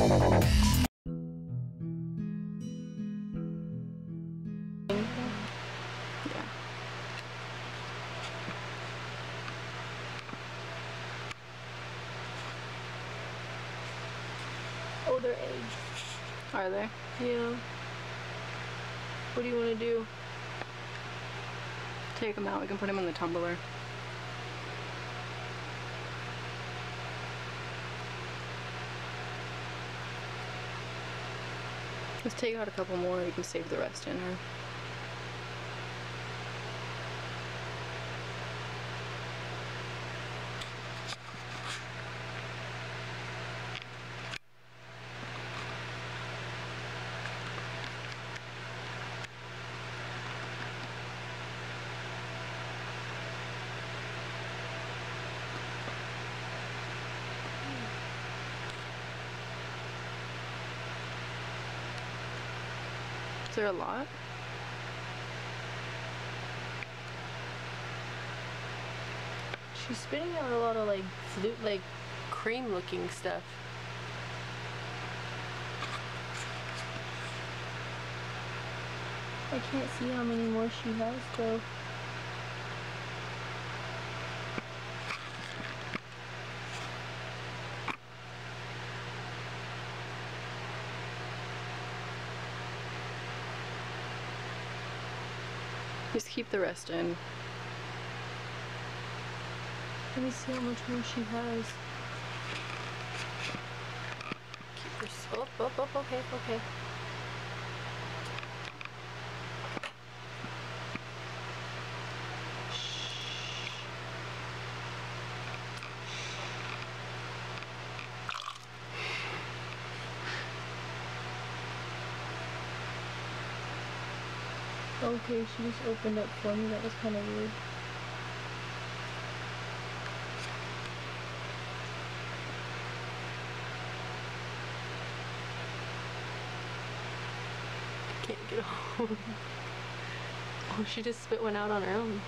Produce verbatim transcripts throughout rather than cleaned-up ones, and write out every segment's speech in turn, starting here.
Oh, they're eggs. Are they? Yeah. What do you want to do? Take them out. We can put them in the tumbler. Let's take out a couple more. You can save the rest in her. Is there a lot? She's spitting out a lot of like flute, like cream looking stuff. I can't see how many more she has though. Just keep the rest in. Let me see how much more she has. Keep her so, oh, oh, oh, okay, okay. Okay, she just opened up for me. That was kind of weird. Can't get home. Oh, she just spit one out on her own.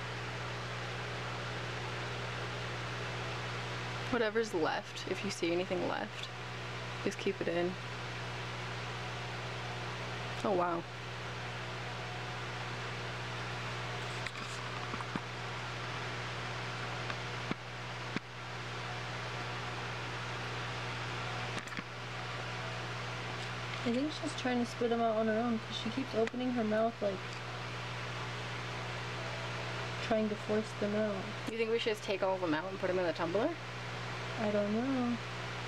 Whatever's left, if you see anything left, just keep it in. Oh wow. I think she's trying to spit them out on her own because she keeps opening her mouth like trying to force them out. You think we should just take all of them out and put them in the tumbler? I don't know.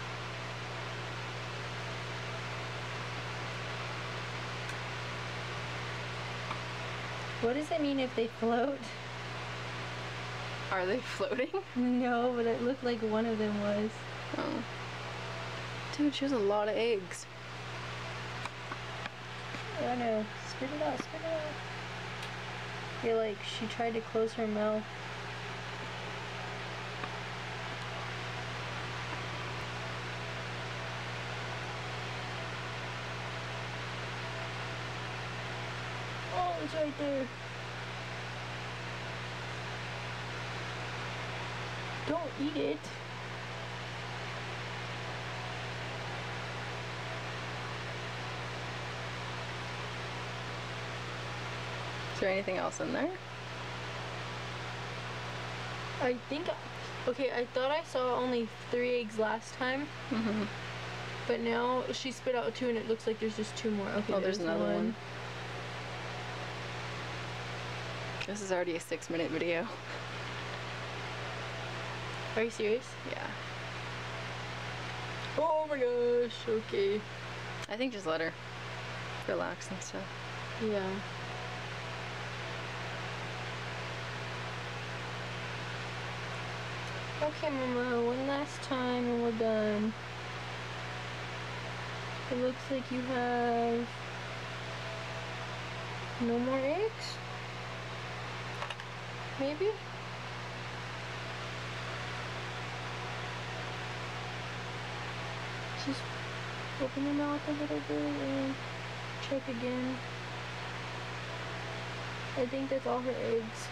What does it mean if they float? Are they floating? No, but it looked like one of them was. Oh. Dude, she has a lot of eggs. I know. Spit it out, spit it out. You're like, she tried to close her mouth. Oh, it's right there. Don't eat it. Is there anything else in there? I think, okay, I thought I saw only three eggs last time, Mm-hmm. but now she spit out two and it looks like there's just two more. Okay, Oh, there's there's another one. one. This is already a six minute video. Are you serious? Yeah. Oh my gosh, okay. I think just let her relax and stuff. Yeah. Okay, Mama, one last time and we're done. It looks like you have no more eggs? Maybe? Just open your mouth a little bit and check again. I think that's all her eggs.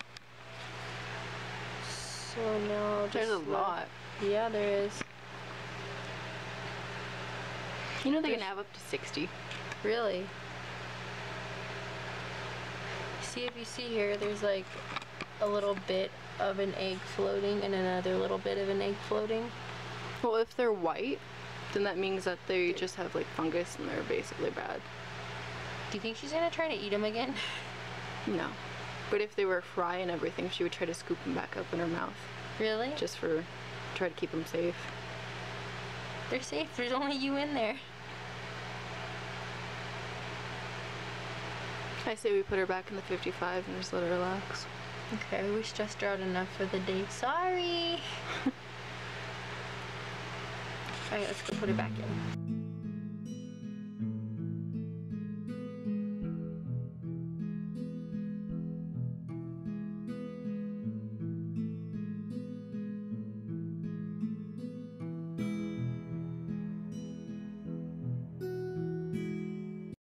So now just There's a let- lot. Yeah, there is. You know they can have up to sixty. Really? See, if you see here, there's like a little bit of an egg floating and another little bit of an egg floating. Well, if they're white, then that means that they just have like fungus and they're basically bad. Do you think she's gonna try to eat them again? No. But if they were fry and everything, she would try to scoop them back up in her mouth. Really? Just for, try to keep them safe. They're safe, there's only you in there. I say we put her back in the fifty-five and just let her relax. Okay, we stressed her out enough for the day. Sorry! Alright, let's go put her back in.